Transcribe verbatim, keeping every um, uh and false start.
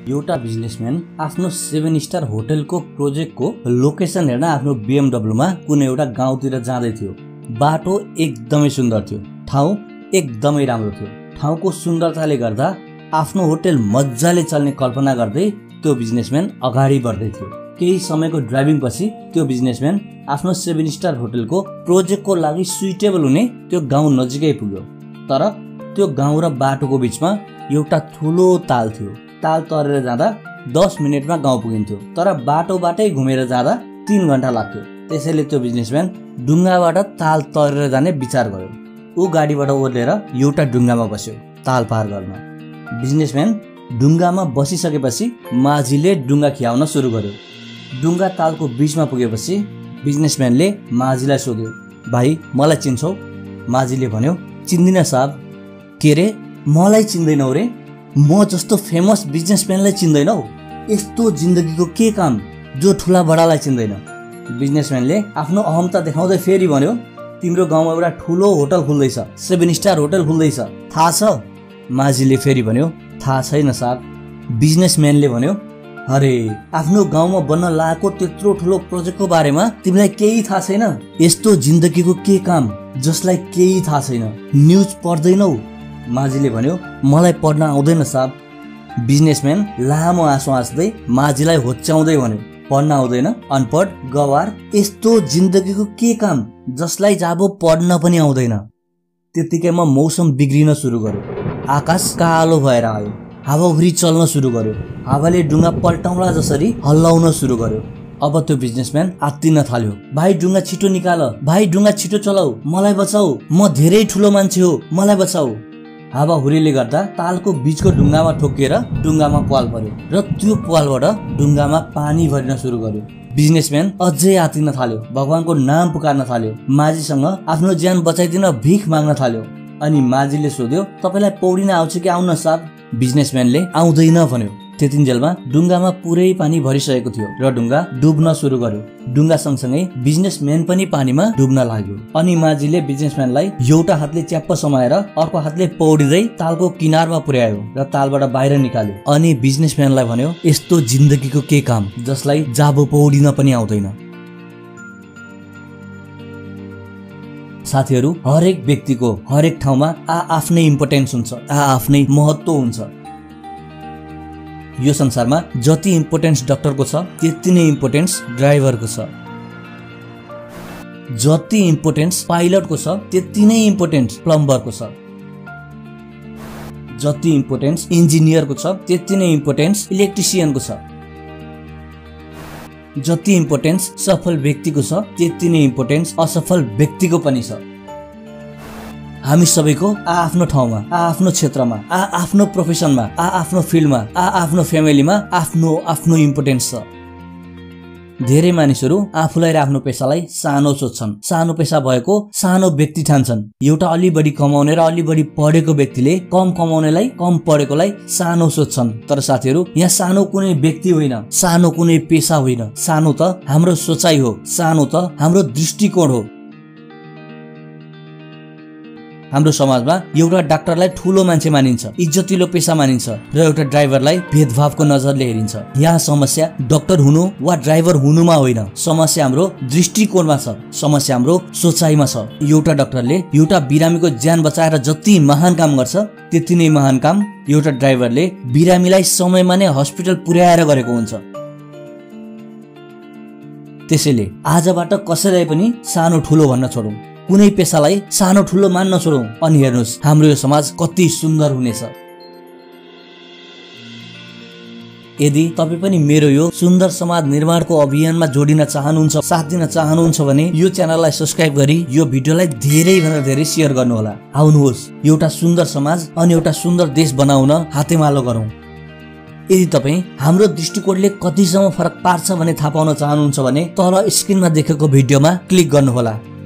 एउटा बिजनेसम्यान आफ्नो seven star होटलको प्रोजेक्टको लोकेसन हेर्न आफ्नो बीएमडब्ल्यूमा कुनै एउटा गाउँतिर जाँदै थियो। बाटो एकदमै सुन्दर थियो, ठाउँ एकदमै राम्रो थियो। ठाउँको सुन्दरताले गर्दा आफ्नो होटल मजाले चल्ने कल्पना गर्दै त्यो बिजनेसम्यान अगाडि बढ्दै थियो। केही समयको ड्राइभिङ पछि त्यो बिजनेसम्यान आफ्नो सेभेन स्टार होटलको प्रोजेक्टको लागि सुइटेबल हुने त्यो गाउँ नजिकै पुग्यो। तर त्यो गाउँ र बाटोको बिचमा एउटा ठुलो ताल थियो। ताल तरेर जाँदा दस मिनटमा गाउँ पुगिन्थ्यो, तर बाटोबाटै घुमेर जाँदा तीन घन्टा लाग्थ्यो। त्यसैले त्यो बिजनेसम्यान डुङ्गाबाट ताल तरेर जाने विचार गर्यो। ऊ गाडीबाट ओर्लेर एउटा डुङ्गामा बस्यो ताल पार गर्न। बिजनेसम्यान डुङ्गामा बसिसकेपछि माझीले डुङ्गा खियाउन सुरु गर्यो। डुङ्गा तालको बिचमा पुगेपछि बिजनेसम्यानले माझीलाई सोध्यो, भाइ मलाई चिन्छौ? माझीले भन्यो, चिन्दिन साहब। के रे, मलाई चिन्दैनौ रे? म जस्तो फेमस बिजनेसम्यानलाई चिन्दैनौ? यस्तो जिन्दगीको के काम जो ठुला बडालाई चिन्दैन? बिजनेसम्यानले आफ्नो अहमता देखाउँदै फेरि भन्यो, तिम्रो गाउँमा एउटा ठुलो होटल खुल्दैछ, सेभेन स्टार होटल खुल्दैछ, थाहा छ? माझीले फेरि भन्यो, थाहा छैन साहब। बिजनेसम्यानले भन्यो, अरे आफ्नो गाउँमा बन्न लागेको त्यत्रो ठुलो प्रोजेक्टको बारेमा तिमीलाई केही थाहा छैन? यस्तो जिन्दगीको के काम जसलाई केही थाहा छैन? न्युज पढ्दैनौ? माझीले भन्यो, मलाई पढ्न आउँदैन साहब। बिजनेसम्यान लामो आँसु हाँस्दै माझीलाई होच्याउँदै भन्यो, पढ्न आउँदैन? अनपढ गवार, यस्तो जिन्दगीको के काम जसलाई जाबो पढ्न पनि आउँदैन? त्यतिकैमा मौसम बिग्रिन सुरु गर्यो। आकाश कालो भएर आयो, हावाहुरी चल्न सुरु गर्यो। हावाले डुङ्गा पल्टाउला जसरी हल्लाउन सुरु गर्यो। अब त्यो बिजनेसम्यान आत्तिन थाल्यो, भाइ डुङ्गा छिटो निकाल, भाइ डुङ्गा छिटो चलाऊ, मलाई बचाऊ, म धेरै ठुलो मान्छे हो, मलाई बचाऊ। हावाहुरीले गर्दा तालको बीचको डुङ्गामा ठोकिएर डुङ्गामा पाल पर्यो र त्यो पालबाट डुङ्गामा पानी भरिन सुरु गर्यो। बिजनेसम्यान अझै आत्तिन थाल्यो, भगवानको नाम पुकार्न थाल्यो, माझीसँग आफ्नो ज्यान बचाइदिन भिख माग्न थाल्यो। अनि माझीले सोध्यो, तपाईलाई पौडिन आउँछ कि आउन साहब? बिजनेसम्यानले आउँदैन भन्यो। त्यतिन्जेलमा डुङ्गामा पुरै पानी भरिसकेको थियो र डुङ्गा डुब्न सुरु गर्यो। डुङ्गा सँगसँगै बिजनेसम्यान पनि पानीमा डुब्न लाग्यो। अनि माझीले बिजनेसम्यानलाई एउटा हातले च्याप्प समाएर अर्को हातले पौडिँदै तालको किनारमा पुर्यायो र तालबाट बाहिर निकाल्यो। अनि बिजनेसम्यानलाई भन्यो, यस्तो जिन्दगीको के काम जसलाई जाबो पौडिन पनि आउँदैन? साथीहरू, हरेक व्यक्तिको हरेक ठाउँमा आ आफ्नै इम्पोर्टेन्स हुन्छ, आ आफ्नै महत्त्व हुन्छ। यो संसारमा जति इम्पोर्टेन्स डाक्टरको छ त्यति नै इम्पोर्टेन्स ड्राइभरको छ। जति इम्पोर्टेन्स पाइलटको छ त्यति नै इम्पोर्टेन्स प्लम्बरको छ। जति इम्पोर्टेन्स इन्जिनियरको छ त्यति नै इम्पोर्टेन्स इलेक्ट्रिसियनको छ। जति इम्पोर्टेन्स सफल व्यक्तिको छ त्यति नै इम्पोर्टेन्स असफल व्यक्तिको पनि छ। हामी सबैको आ आफ्नो ठाउँमा, आ आफ्नो क्षेत्रमा, आ आफ्नो प्रोफेसनमा, आ आफ्नो फिल्डमा, आ आफ्नो फ्यामिलीमा आफ्नो आफ्नो इम्पोर्टेन्स छ। धेरै मानिसहरू आफूलाई र आफ्नो पेसालाई सानो सोच्छन्, सानो पेसा भएको सानो व्यक्ति ठान्छन्। एउटा अलि बढी कमाउने र अलि बढी पढेको व्यक्तिले कम कमाउनेलाई, कम पढेकोलाई सानो सोच्छन्। तर साथीहरू, यहाँ सानो कुनै व्यक्ति होइन, सानो कुनै पेसा होइन, सानो त हाम्रो सोचाइ हो, सानो त हाम्रो दृष्टिकोण हो। हाम्रो समाजमा एउटा डाक्टरलाई ठुलो मान्छे मानिन्छ, इज्जतिलो पेसा मानिन्छ र एउटा ड्राइभरलाई भेदभावको नजरले हेरिन्छ। यहाँ समस्या डाक्टर हुनु वा ड्राइभर हुनुमा होइन, समस्या हाम्रो दृष्टिकोणमा छ, समस्या हाम्रो सोचाइमा छ। एउटा डाक्टरले एउटा बिरामीको ज्यान बचाएर जति महान काम गर्छ त्यति नै महान काम एउटा ड्राइभरले बिरामीलाई समयमा नै हस्पिटल पुर्याएर गरेको हुन्छ। त्यसैले आजबाट कसैलाई पनि सानो ठुलो भन्न छोडौं, कुनै पेसालाई सानो ठुलो मान्न छोडौं। अनि हेर्नुहोस् हाम्रो यो समाज कति सुन्दर हुनेछ। यदि तपाईँ पनि मेरो यो सुन्दर समाज निर्माणको अभियानमा जोडिन चाहनुहुन्छ, साथ दिन चाहनुहुन्छ भने यो च्यानललाई सब्स्क्राइब गरी यो भिडियोलाई धेरै भन्दा धेरै सेयर गर्नुहोला। आउनुहोस् एउटा सुन्दर समाज अनि एउटा सुन्दर देश बनाउन हातेमालो गरौँ। यदि तपाईँ हाम्रो दृष्टिकोणले कतिसम्म फरक पार्छ भने थाहा पाउन चाहनुहुन्छ भने तल स्क्रिनमा देखेको भिडियोमा क्लिक गर्नुहोला।